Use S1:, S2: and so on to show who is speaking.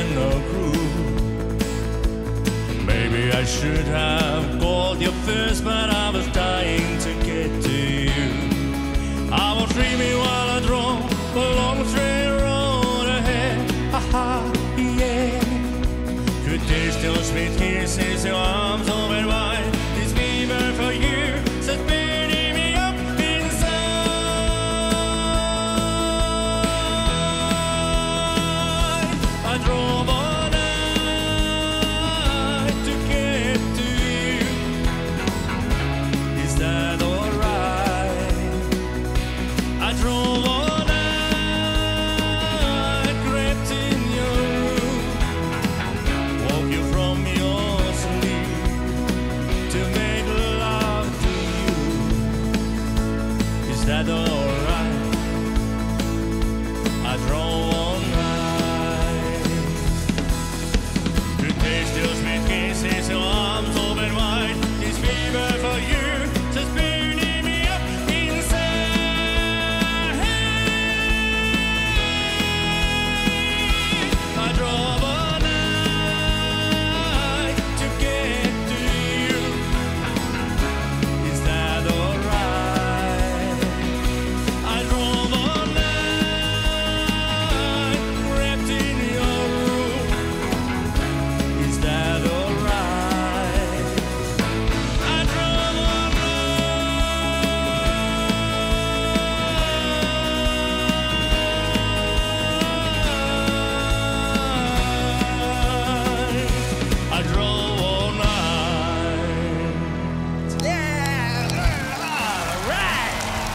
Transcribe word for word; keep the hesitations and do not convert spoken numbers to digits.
S1: and no crew. Maybe I should have called you first, but I was dying to get to you. I was dreaming while I drove along the straight road ahead. Ha ha, yeah. Could taste your sweet kisses, your arms